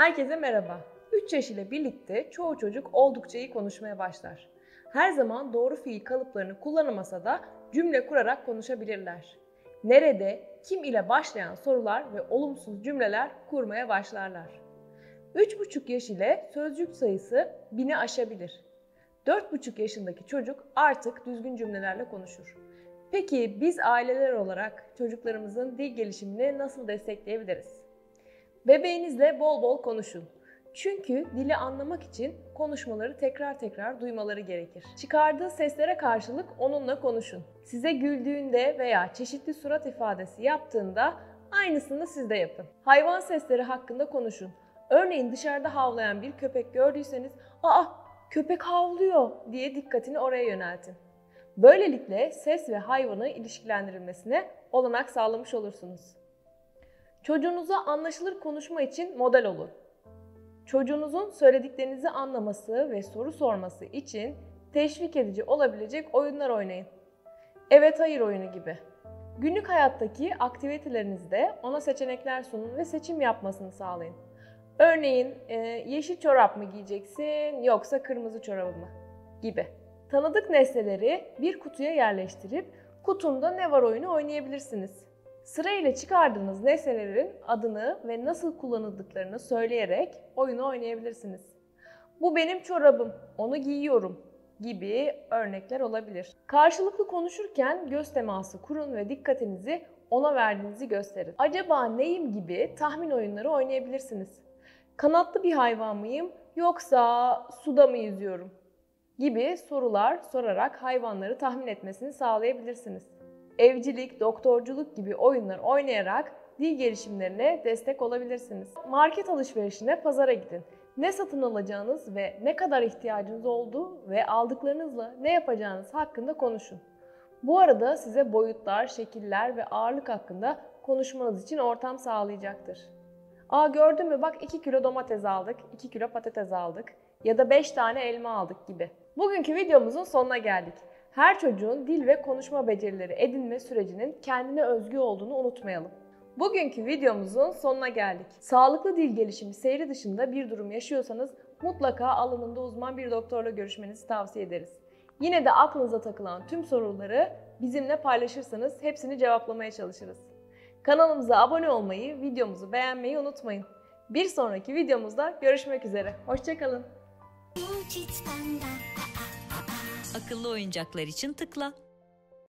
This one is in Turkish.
Herkese merhaba. 3 yaş ile birlikte çoğu çocuk oldukça iyi konuşmaya başlar. Her zaman doğru fiil kalıplarını kullanamasa da cümle kurarak konuşabilirler. Nerede, kim ile başlayan sorular ve olumsuz cümleler kurmaya başlarlar. 3,5 yaş ile sözcük sayısı 1000'i aşabilir. 4,5 yaşındaki çocuk artık düzgün cümlelerle konuşur. Peki biz aileler olarak çocuklarımızın dil gelişimini nasıl destekleyebiliriz? Bebeğinizle bol bol konuşun. Çünkü dili anlamak için konuşmaları tekrar tekrar duymaları gerekir. Çıkardığı seslere karşılık onunla konuşun. Size güldüğünde veya çeşitli surat ifadesi yaptığında aynısını siz de yapın. Hayvan sesleri hakkında konuşun. Örneğin dışarıda havlayan bir köpek gördüyseniz, "Aa, köpek havlıyor" diye dikkatini oraya yöneltin. Böylelikle ses ve hayvanı ilişkilendirilmesine olanak sağlamış olursunuz. Çocuğunuza anlaşılır konuşma için model olun. Çocuğunuzun söylediklerinizi anlaması ve soru sorması için teşvik edici olabilecek oyunlar oynayın. Evet hayır oyunu gibi. Günlük hayattaki aktivitelerinizde ona seçenekler sunun ve seçim yapmasını sağlayın. Örneğin yeşil çorap mı giyeceksin yoksa kırmızı çorabı mı gibi. Tanıdık nesneleri bir kutuya yerleştirip kutumda ne var oyunu oynayabilirsiniz. Sırayla çıkardığınız nesnelerin adını ve nasıl kullanıldıklarını söyleyerek oyunu oynayabilirsiniz. Bu benim çorabım, onu giyiyorum gibi örnekler olabilir. Karşılıklı konuşurken göz teması kurun ve dikkatinizi ona verdiğinizi gösterin. Acaba neyim gibi tahmin oyunları oynayabilirsiniz. Kanatlı bir hayvan mıyım yoksa suda mı yüzüyorum gibi sorular sorarak hayvanları tahmin etmesini sağlayabilirsiniz. Evcilik, doktorculuk gibi oyunlar oynayarak dil gelişimlerine destek olabilirsiniz. Market alışverişine, pazara gidin. Ne satın alacağınız ve ne kadar ihtiyacınız olduğu ve aldıklarınızla ne yapacağınız hakkında konuşun. Bu arada size boyutlar, şekiller ve ağırlık hakkında konuşmanız için ortam sağlayacaktır. "Aa, gördün mü bak 2 kilo domates aldık, 2 kilo patates aldık ya da 5 tane elma aldık" gibi. Bugünkü videomuzun sonuna geldik. Her çocuğun dil ve konuşma becerileri edinme sürecinin kendine özgü olduğunu unutmayalım. Bugünkü videomuzun sonuna geldik. Sağlıklı dil gelişimi seyri dışında bir durum yaşıyorsanız mutlaka alanında uzman bir doktorla görüşmenizi tavsiye ederiz. Yine de aklınıza takılan tüm soruları bizimle paylaşırsanız hepsini cevaplamaya çalışırız. Kanalımıza abone olmayı, videomuzu beğenmeyi unutmayın. Bir sonraki videomuzda görüşmek üzere. Hoşça kalın. Akıllı oyuncaklar için tıkla.